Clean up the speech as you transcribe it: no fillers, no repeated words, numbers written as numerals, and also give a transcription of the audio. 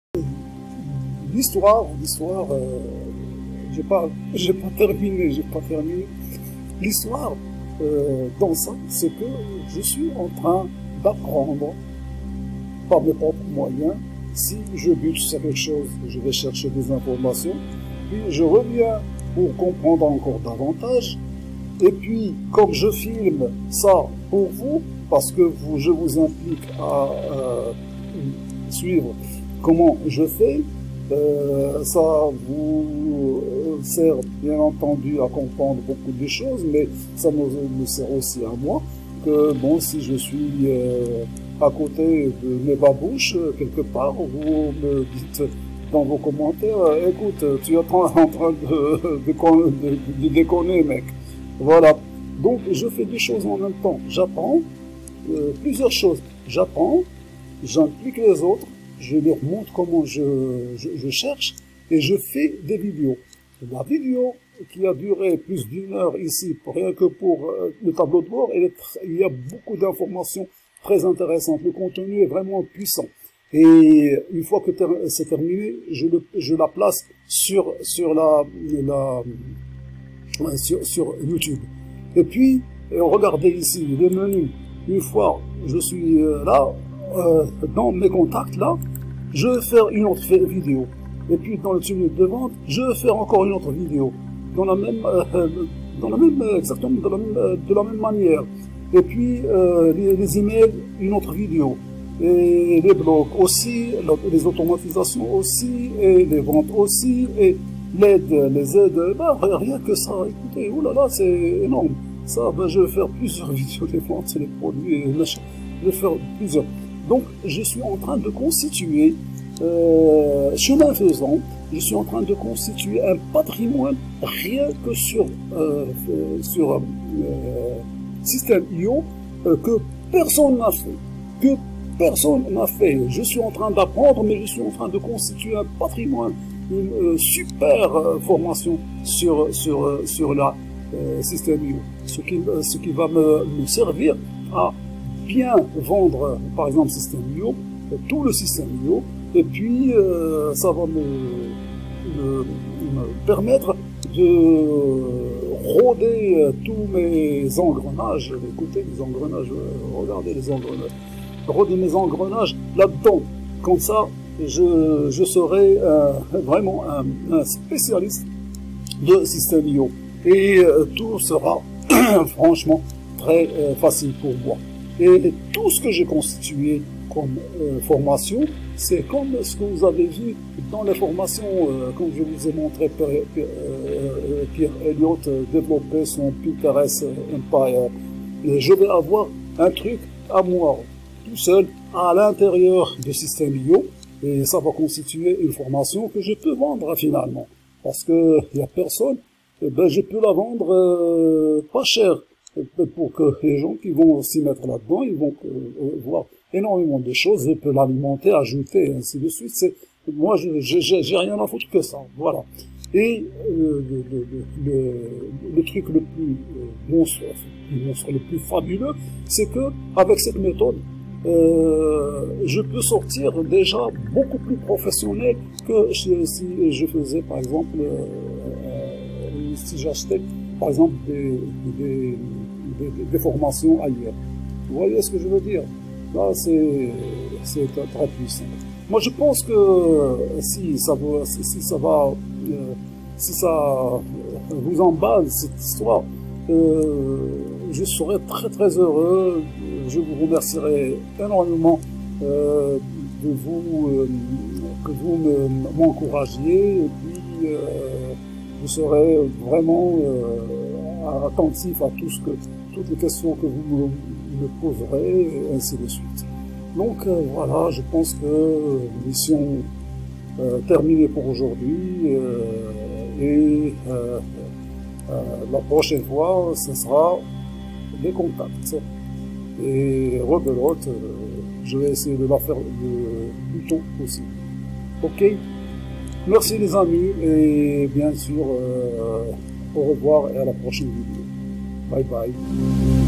L'histoire, j'ai pas terminé. L'histoire dans ça, c'est que je suis en train d'apprendre par mes propres moyens. Si je bute sur quelque chose, je vais chercher des informations, puis je reviens pour comprendre encore davantage. Et puis, comme je filme ça pour vous, parce que je vous implique à suivre comment je fais, ça vous sert bien entendu à comprendre beaucoup de choses, mais ça me sert aussi à moi, que bon, si je suis à côté de mes babouches, quelque part, vous me dites dans vos commentaires, écoute, tu es en train de déconner, mec. Voilà. Donc, je fais des choses en même temps. J'apprends plusieurs choses. J'apprends, j'implique les autres, je leur montre comment je cherche et je fais des vidéos. La vidéo qui a duré plus d'1 heure ici, rien que pour le tableau de bord, il y a beaucoup d'informations très intéressantes. Le contenu est vraiment puissant. Et une fois que c'est terminé, je la place sur YouTube. Et puis, regardez ici le menu. Une fois je suis là, dans mes contacts là, je vais faire une autre vidéo. Et puis dans le tunnel de vente, je vais faire encore une autre vidéo. Exactement de la même manière. Et puis les emails, une autre vidéo. Et les blogs aussi, les automatisations aussi, et les ventes aussi, et les aides, bah, rien que ça, écoutez, oulala, c'est énorme. Ça, ben, je vais faire plusieurs vidéos des ventes, les produits, je vais faire plusieurs. Donc, je suis en train de constituer, chemin faisant, je suis en train de constituer un patrimoine rien que sur Systeme.io que personne n'a fait, Je suis en train d'apprendre, mais je suis en train de constituer un patrimoine, une super formation sur la Systeme.io, ce qui va me servir à bien vendre, par exemple, Systeme.io, tout le Systeme.io, et puis ça va me permettre de rôder tous mes engrenages. Écoutez, les engrenages, regardez les engrenages, rôder mes engrenages là-dedans. Comme ça, je serai vraiment un spécialiste de Systeme.io. Et tout sera franchement très facile pour moi. Et tout ce que j'ai constitué comme formation, c'est comme ce que vous avez vu dans les formations, comme je vous ai montré, Pierre Elliott développer son Pinterest Empire. Et je vais avoir un truc à moi, tout seul, à l'intérieur de Systeme.io, et ça va constituer une formation que je peux vendre finalement. Parce que il n'y a personne, ben, je peux la vendre pas cher, pour que les gens qui vont s'y mettre là-dedans, ils vont voir énormément de choses, je peux l'alimenter, ajouter, ainsi de suite. Moi, j'ai rien à foutre que ça, voilà. Et le truc le plus monstre, le plus fabuleux, c'est que avec cette méthode, je peux sortir déjà beaucoup plus professionnel que si je faisais, par exemple, si j'achetais, par exemple, des formations ailleurs. Vous voyez ce que je veux dire? Là, c'est très puissant. Moi, je pense que si ça vous emballe cette histoire, je serai très très heureux. Je vous remercierai énormément que vous m'encouragiez, et puis je serai vraiment attentif à toutes les questions que vous me poserez, et ainsi de suite. Donc voilà, je pense que mission terminée pour aujourd'hui, et la prochaine fois, ce sera des contacts. Et rebelote, je vais essayer de la faire le plus tôt possible. Ok? Merci les amis, et bien sûr, au revoir et à la prochaine vidéo. Bye bye.